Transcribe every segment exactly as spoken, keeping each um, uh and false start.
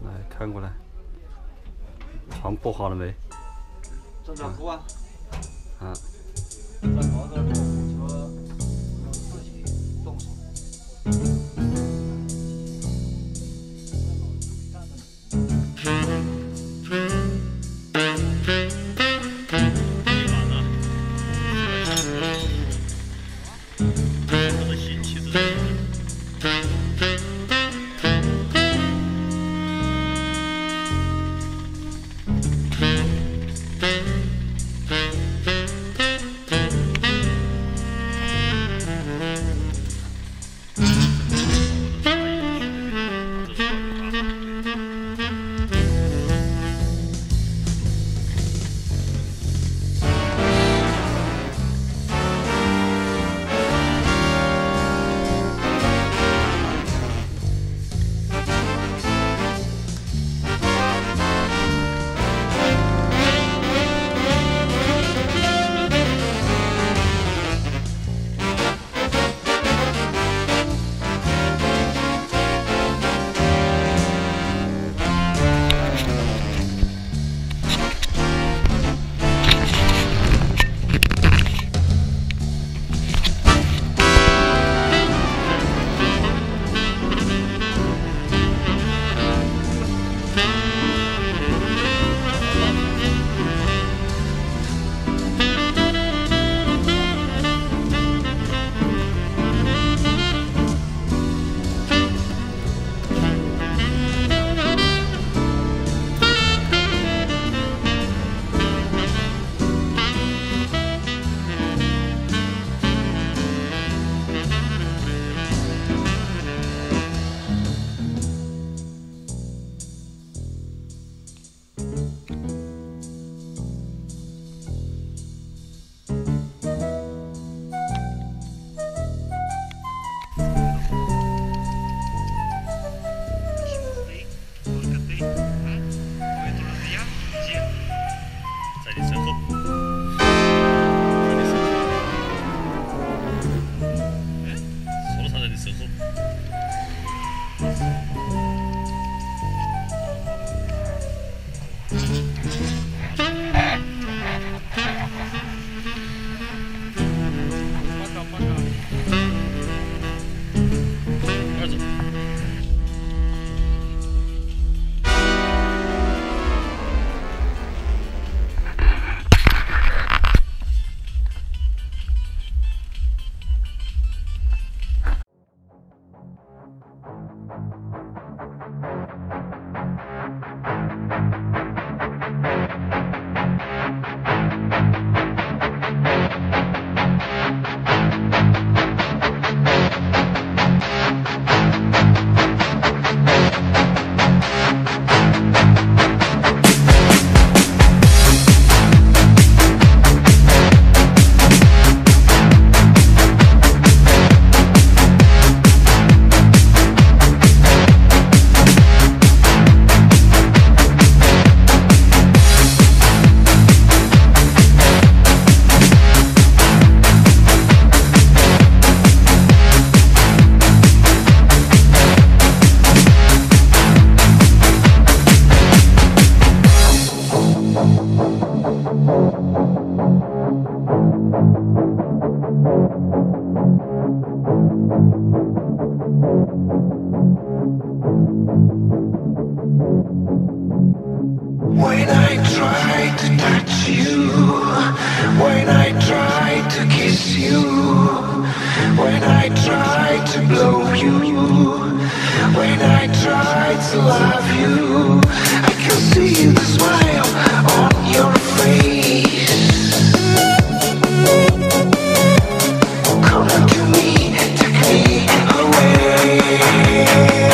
来看过来，床铺好了没？ 正在铺啊。 啊。 在搞点儿就自己动手。 When I try to touch you, when I try to kiss you, when I try to blow you, when I try to love you, I can see the smile on your face. Come to me, take me away.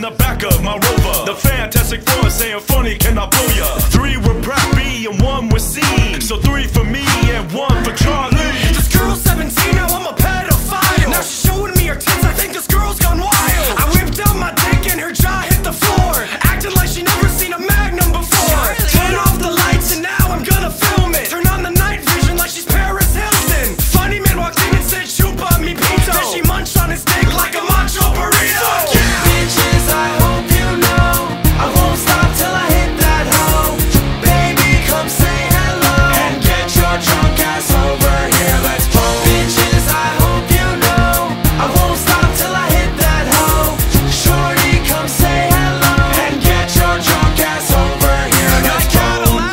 the back of my Rover. The Fantastic Four saying funny, can I blow ya? Three were Brad B and one was C. So three for me and one for Charlie. This girl's seventeen, now I'm a pedophile. Now she's showing me her tits, I think this girl's gone wild. I whipped out my dick and her jaw hit the floor, acting like she never seen a Magnum before. Turn off the lights and now I'm gonna film it. Turn on the night vision like she's Paris Hilton. Funny man walked in and said, chupa mi pito. Then she munched on his dick like a macho burrito. Yeah. Bitches, I hope you know I won't stop till I hit that hoe. Baby, come say hello and get your drunk ass over here, let's go. Bitches, I hope you know I won't stop till I hit that hoe. Shorty, come say hello and get your drunk ass over here, let's go.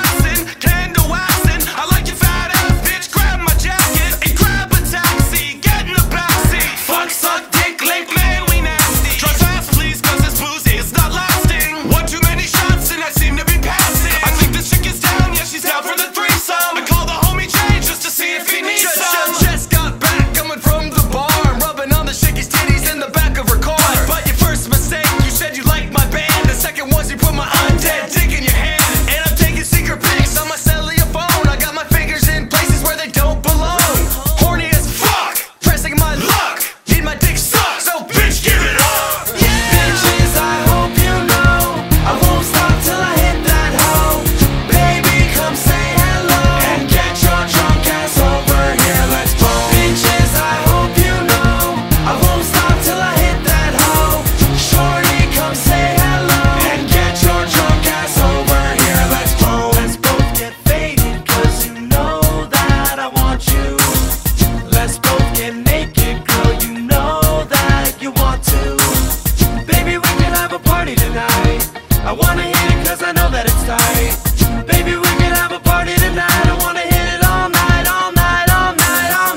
Candle waxing, I like your fat ass bitch, grab my jacket and grab a taxi, get in the backseat. Fuck, suck, dick, lick, man, we nasty. Drive fast please, cause this boozy is not lasting. One too many shots and I seem to be passing. I think this chick is down, yeah she's down for the threesome. I call the homie Jay just to see if he needs just, some. Just, just got back, coming from the bar, I'm rubbing on the chicky's titties in the back of her car. But your first mistake, you said you liked my band. The second was you put my undead dick in your hand. And I'm taking secret pics on my cellular phone. I got my fingers in places where they don't belong. Horny as fuck, pressing my luck. Need my dick sucked, so bitch give it up. Yeah. Bitches, I hope you know I won't stop till I hit that hoe. Baby, come say hello and get your drunk ass over here, let's go. Bitches, I hope you know I won't stop till I hit that hoe. Shorty, come say hello and get your drunk ass over here, let's go. Let's both get faded, cause you know that I want you. Let's both get naked, girl, you know that you want to. Baby, we can have a party tonight. I wanna hit it cause I know that it's tight. Baby, we can have a party tonight. I wanna hit it all night, all night, all night, all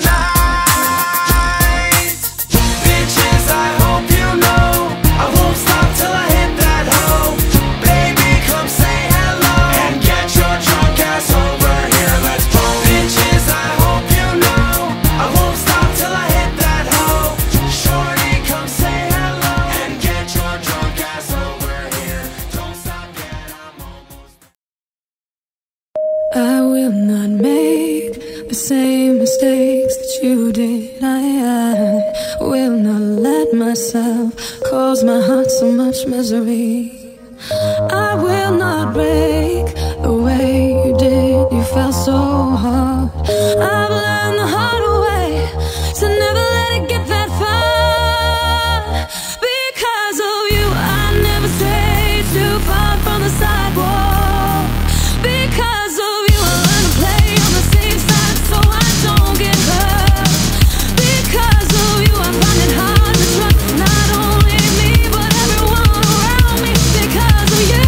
night. Bitches, I hope you know I won't stop till I hit that hoe. Baby, come say hello and get your drunk ass over here, let's go. Bitches, I hope you know I won't stop till I hit that hoe. Shorty, come say hello and get your drunk ass over here. Don't stop yet, I'm almost. I will not make the same mistakes that you did. I, I will not let myself cause my heart so much misery. I will not break the way you did. You felt so hard. I've learned the hard way to never let it get that far. Because of you, I never strayed too far from the sidewalk. Because of you, I learned to play on the safe side so I don't get hurt. Because of you, I find it hard to trust not only me but everyone around me. Because of you,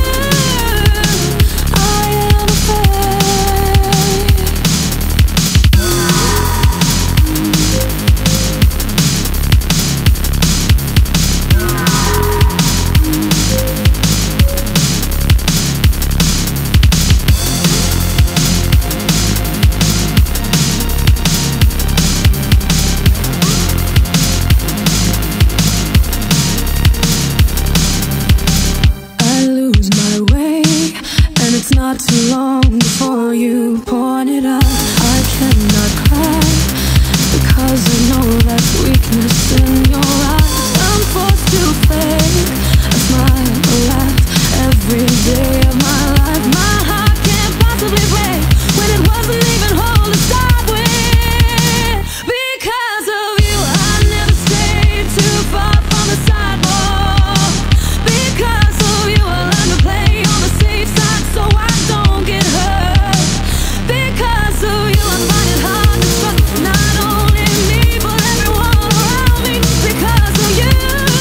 I am afraid. I lose my way, and it's not too long before you point it out. I cannot cry because I know that's weakness in your eyes. I'm forced to fake a smile, a laugh every day of my life. My heart can't possibly break when it wasn't even whole to start with. Because of you, I never strayed too far from the sidewalk. Because of you, I learned to play on the safe side so I don't get hurt. Because of you, I find it hard to trust not only me but everyone around me. Because of you,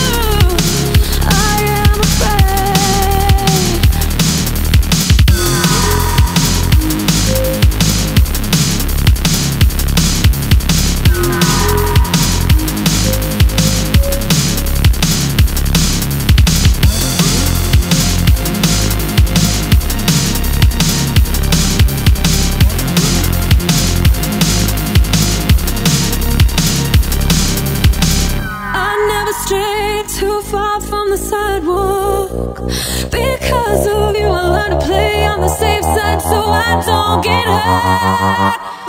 I am afraid. I never strayed too far from the sidewalk. Because of you I learn to play on the safe side so I don't get hurt.